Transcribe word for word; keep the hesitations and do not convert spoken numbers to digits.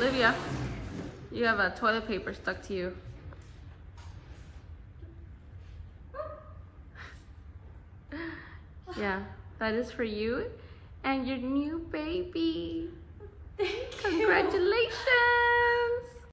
Olivia, you have a toilet paper stuck to you. Yeah, that is for you and your new baby. Thank you. Congratulations.